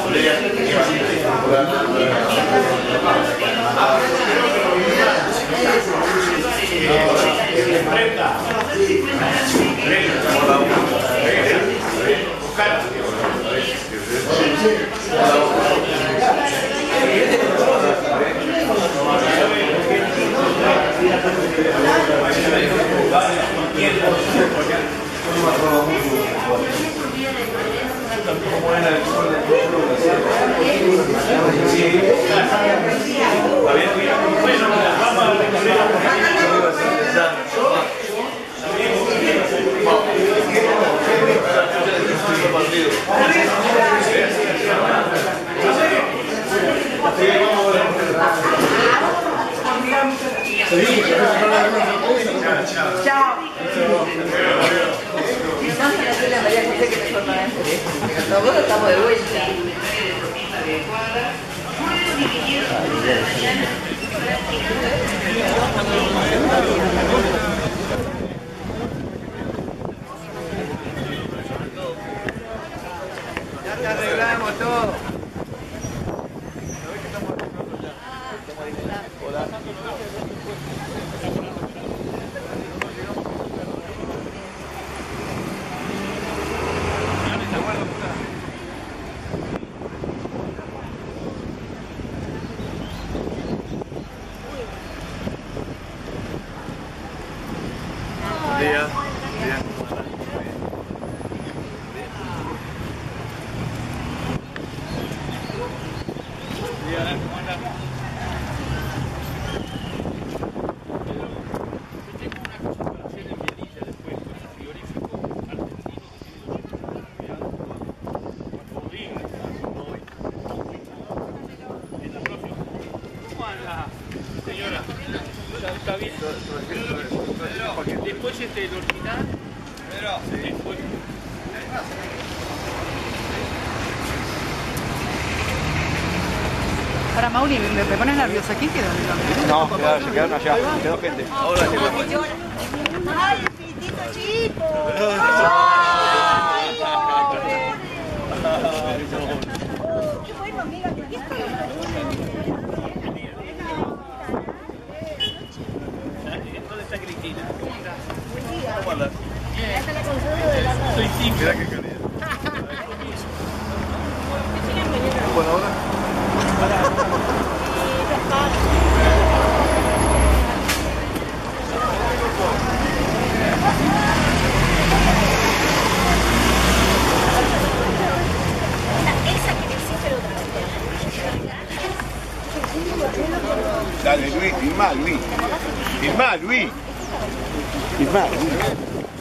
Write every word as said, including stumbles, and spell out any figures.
Chao. Nosotros estamos de vuelta. Ya te arreglamos todo. Día, día. Señora, está bien. Después este el original. Después. Para Mauri, ¿me, me pones nerviosa aquí? ¿Quedó? No, quedaron, se quedaron allá, quedó gente. Ahora sí. ¡Ay, el pitito chico! ¡Qué bueno, amiga! ¿Qué ¿Dónde está Cristina? Hasta la consola de la noche. Soy simple. Mira qué calidad. Bueno, ahora. Esa que decís, pero otra. Dale, Luis, filmá, Luis. Filmá, Luis. Filmá, Luis.